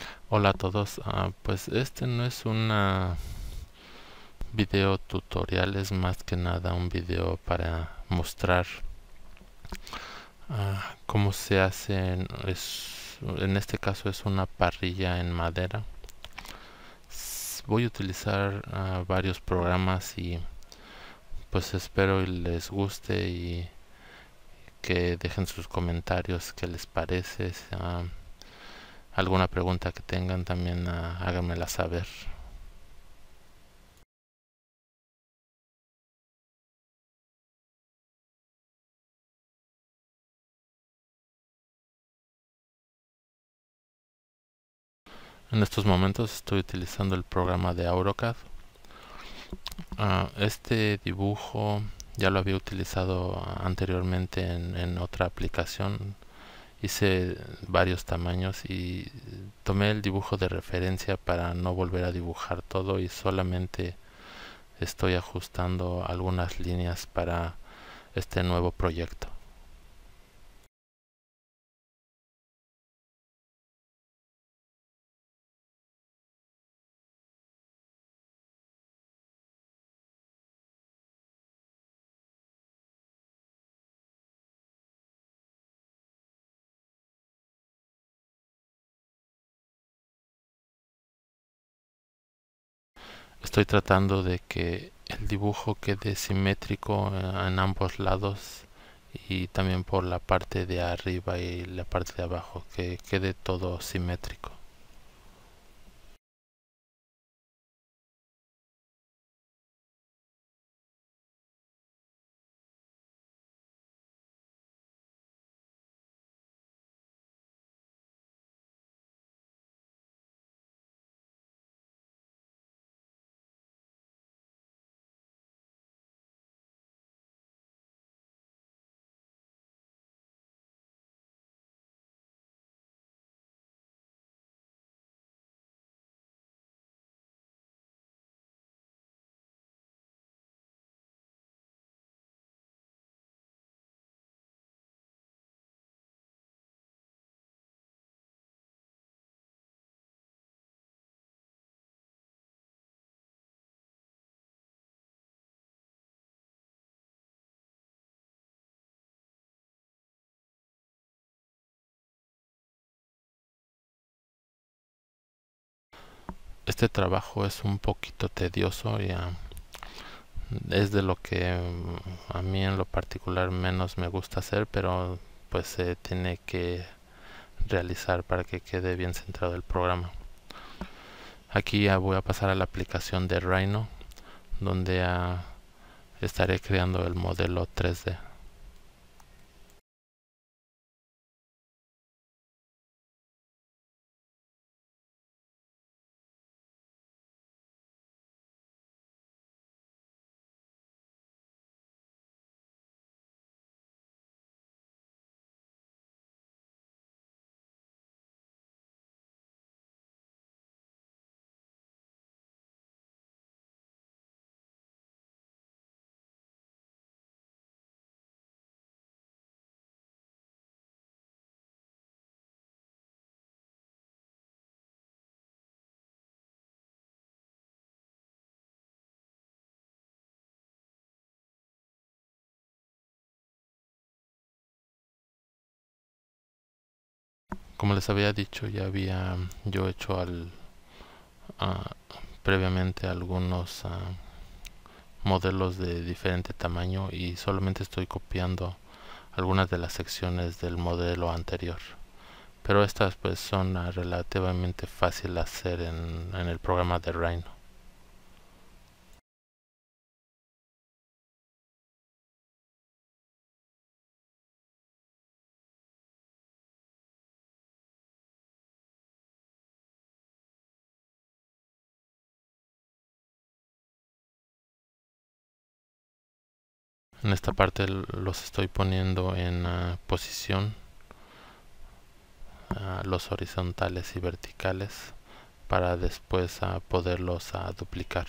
Hola a todos. Pues este no es una video tutorial, es más que nada un video para mostrar cómo se hace. En este caso es una parrilla en madera. Voy a utilizar varios programas y pues espero y les guste y que dejen sus comentarios, qué les parece. Alguna pregunta que tengan también háganmela saber. En estos momentos estoy utilizando el programa de AutoCAD. Este dibujo ya lo había utilizado anteriormente en otra aplicación. Hice varios tamaños y tomé el dibujo de referencia para no volver a dibujar todo y solamente estoy ajustando algunas líneas para este nuevo proyecto. Estoy tratando de que el dibujo quede simétrico en ambos lados y también por la parte de arriba y la parte de abajo, que quede todo simétrico. Este trabajo es un poquito tedioso y es de lo que a mí en lo particular menos me gusta hacer, pero pues se tiene que realizar para que quede bien centrado el programa. Aquí ya voy a pasar a la aplicación de Rhino, donde estaré creando el modelo 3D. Como les había dicho, ya había yo hecho ah, previamente algunos modelos de diferente tamaño y solamente estoy copiando algunas de las secciones del modelo anterior. Pero estas pues son relativamente fácil de hacer en el programa de Rhino. En esta parte los estoy poniendo en posición, los horizontales y verticales, para después poderlos duplicar.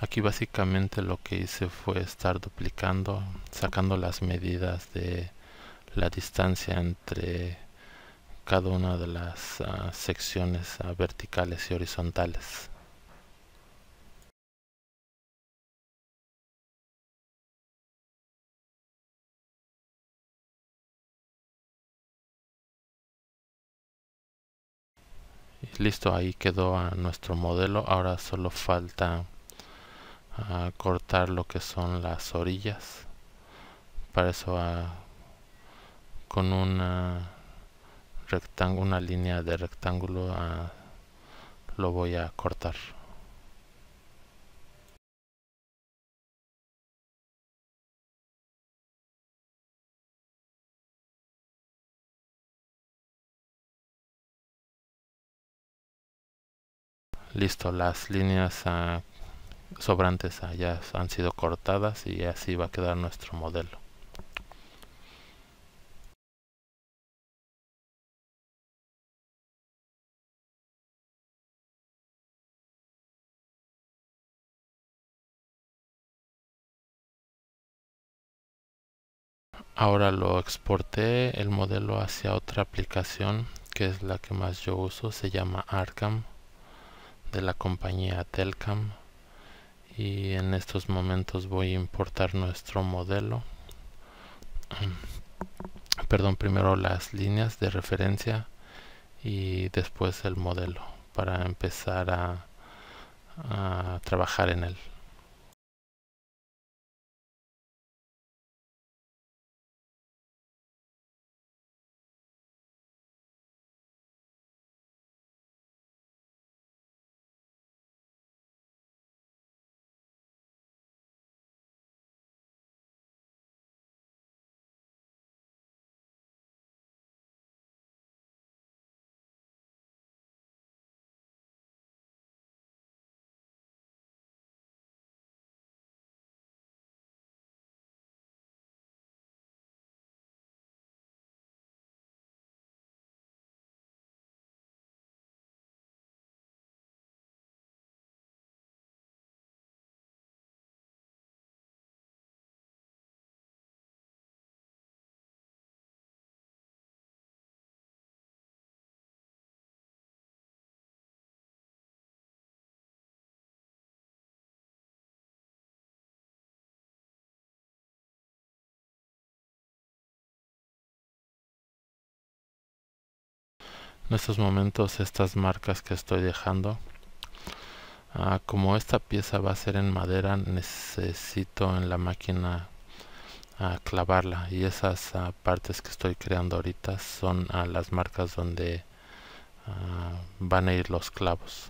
Aquí básicamente lo que hice fue estar duplicando, sacando las medidas de la distancia entre cada una de las secciones verticales y horizontales. Y listo, ahí quedó nuestro modelo. Ahora solo falta cortar lo que son las orillas. Para eso con una línea de rectángulo lo voy a cortar. Listo, las líneas sobrantes ya han sido cortadas y así va a quedar nuestro modelo. Ahora lo exporté el modelo hacia otra aplicación que es la que más yo uso, se llama Arcam, de la compañía Telcam, y en estos momentos voy a importar nuestro modelo. Perdón, primero las líneas de referencia y después el modelo para empezar a trabajar en él. En estos momentos estas marcas que estoy dejando, como esta pieza va a ser en madera, necesito en la máquina clavarla, y esas partes que estoy creando ahorita son las marcas donde van a ir los clavos.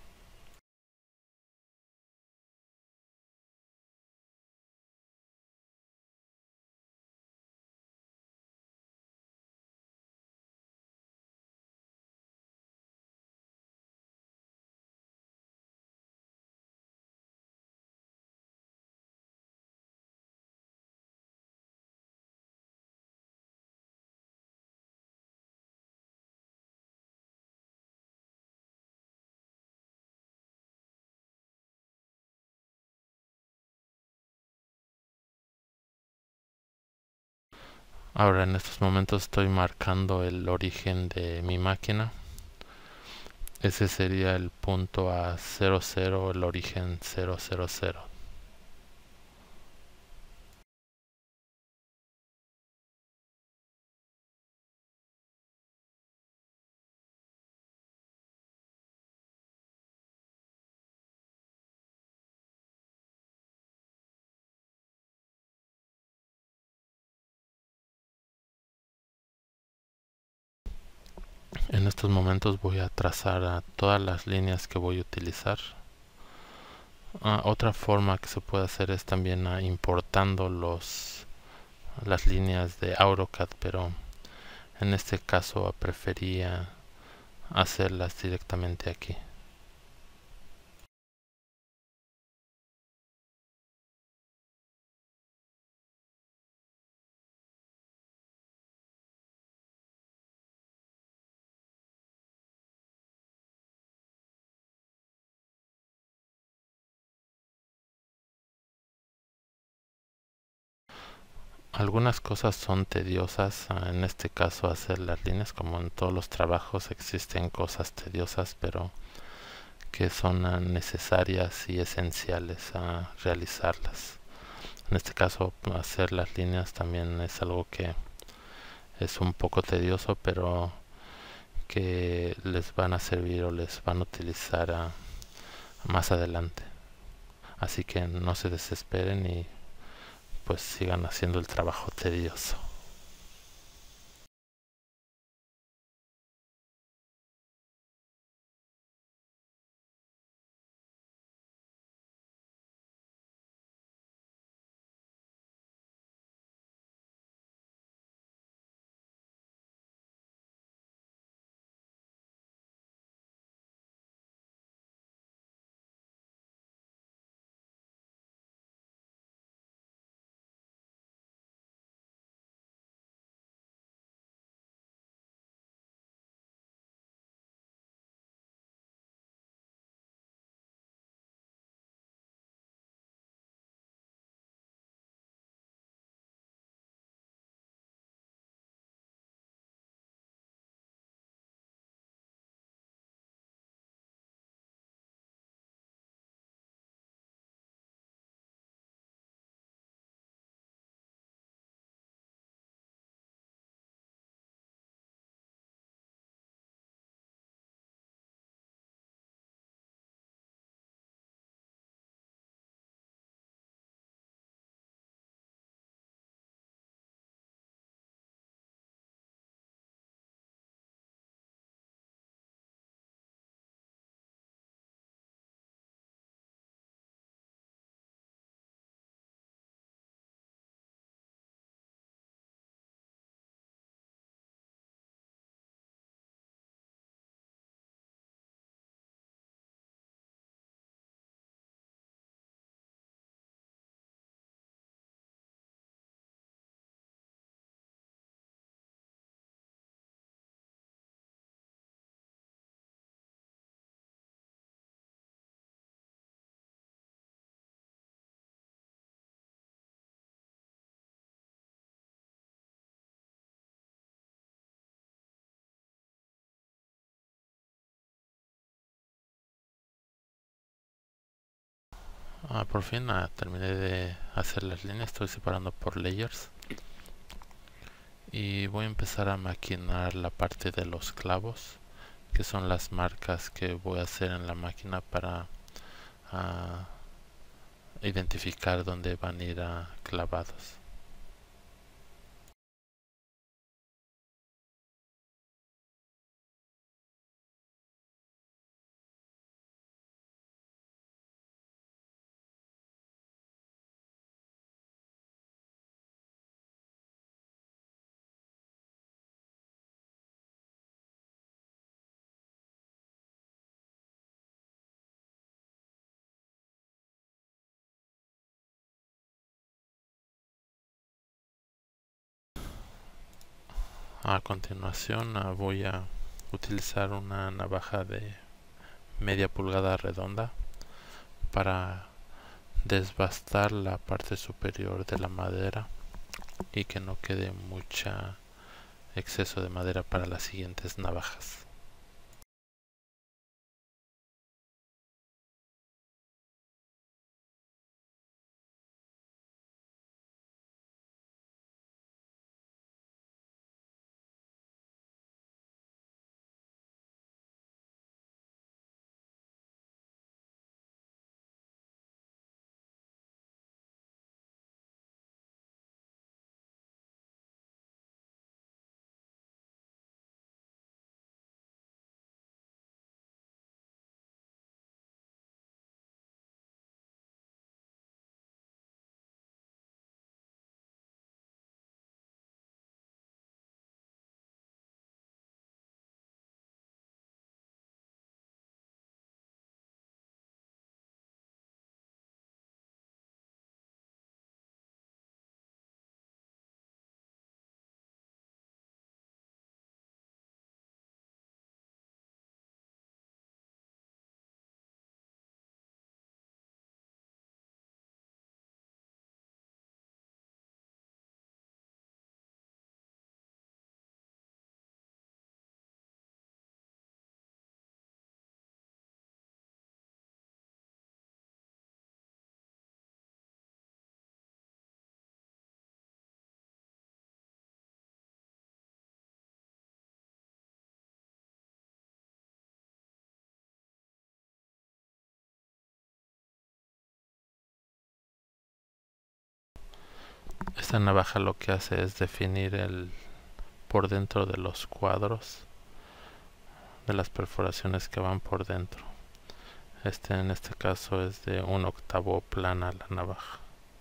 Ahora en estos momentos estoy marcando el origen de mi máquina. Ese sería el punto a 00, el origen 000. En estos momentos voy a trazar todas las líneas que voy a utilizar. Otra forma que se puede hacer es también importando las líneas de AutoCAD, pero en este caso prefería hacerlas directamente aquí. Algunas cosas son tediosas, en este caso hacer las líneas, como en todos los trabajos existen cosas tediosas, pero que son necesarias y esenciales a realizarlas. En este caso, hacer las líneas también es algo que es un poco tedioso, pero que les van a servir o les van a utilizar más adelante. Así que no se desesperen y pues sigan haciendo el trabajo tedioso. Por fin terminé de hacer las líneas, estoy separando por layers y voy a empezar a maquinar la parte de los clavos, que son las marcas que voy a hacer en la máquina para ah, identificar dónde van a ir clavados. A continuación voy a utilizar una navaja de media pulgada redonda para desbastar la parte superior de la madera y que no quede mucha exceso de madera para las siguientes navajas. Esta navaja lo que hace es definir el por dentro de los cuadros, de las perforaciones que van por dentro. En este caso es de 1/8 plana la navaja.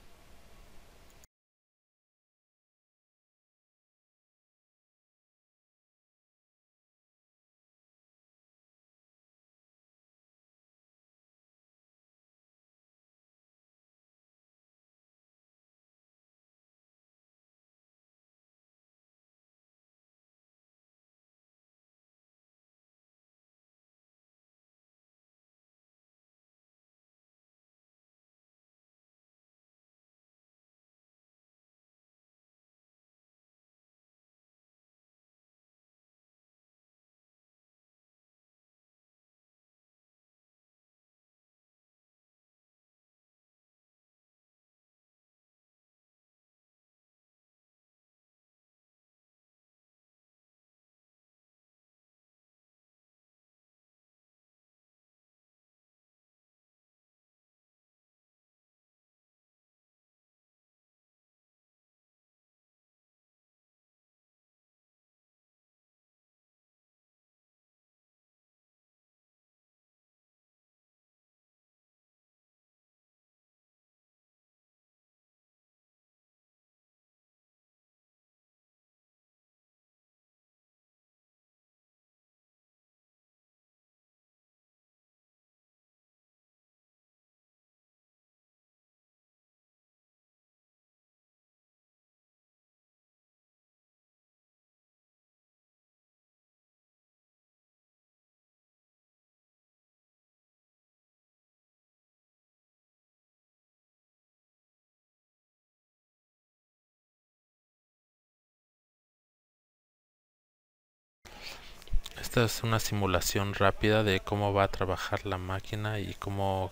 Esta es una simulación rápida de cómo va a trabajar la máquina y cómo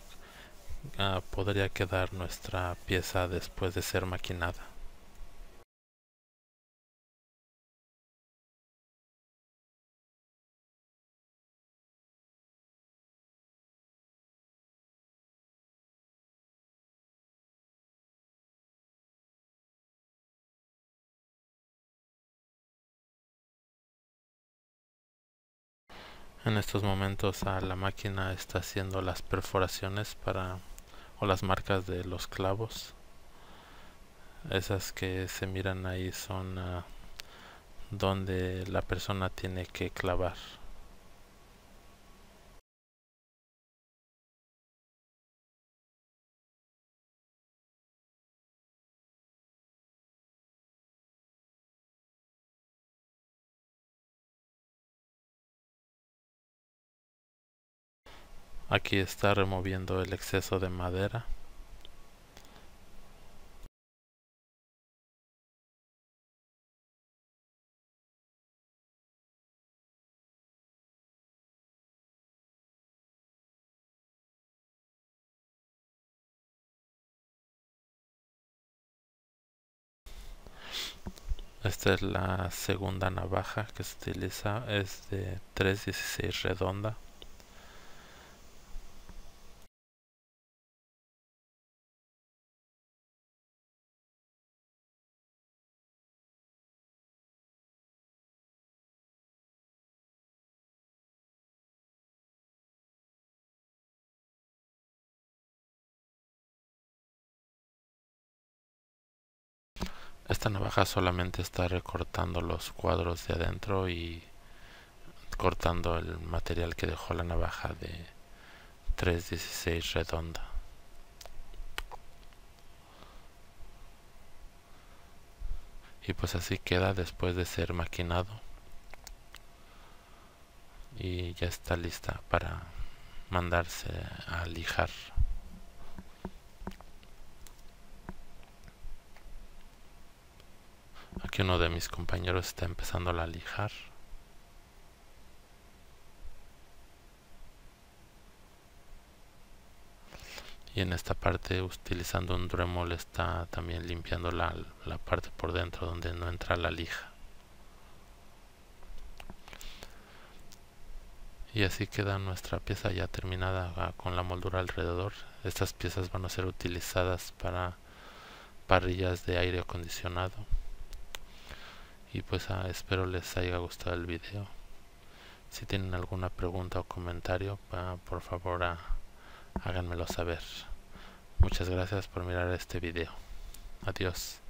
podría quedar nuestra pieza después de ser maquinada. En estos momentos la máquina está haciendo las perforaciones o las marcas de los clavos. Esas que se miran ahí son donde la persona tiene que clavar. Aquí está removiendo el exceso de madera. Esta es la segunda navaja que se utiliza, es de 3/16 redonda. Esta navaja solamente está recortando los cuadros de adentro y cortando el material que dejó la navaja de 3/16 redonda. Y pues así queda después de ser maquinado. Y ya está lista para mandarse a lijar. Aquí uno de mis compañeros está empezando a lijar. Y en esta parte, utilizando un Dremel, está también limpiando la parte por dentro donde no entra la lija. Y así queda nuestra pieza ya terminada con la moldura alrededor. Estas piezas van a ser utilizadas parrillas de aire acondicionado. Y pues espero les haya gustado el video. Si tienen alguna pregunta o comentario, por favor háganmelo saber. Muchas gracias por mirar este video. Adiós.